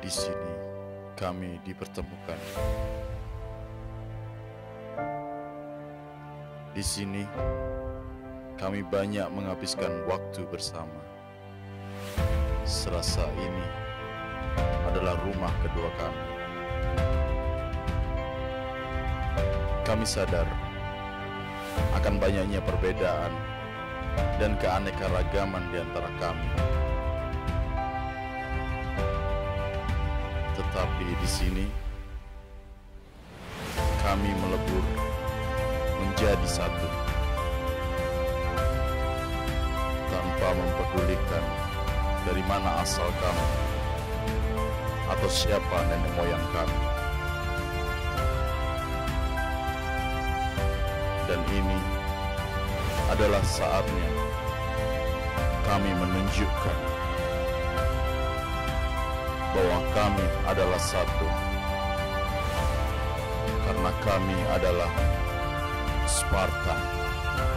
Di sini kami dipertemukan. Di sini kami banyak menghabiskan waktu bersama. Serasa ini adalah rumah kedua kami. Kami sadar akan banyaknya perbedaan dan keanekaragaman di antara kami. Tetapi di sini kami melebur menjadi satu, tanpa mempedulikan dari mana asal kami atau siapa nenek moyang kami. Dan ini adalah saatnya kami menunjukkan bahwa kami adalah satu, karena kami adalah Sparta.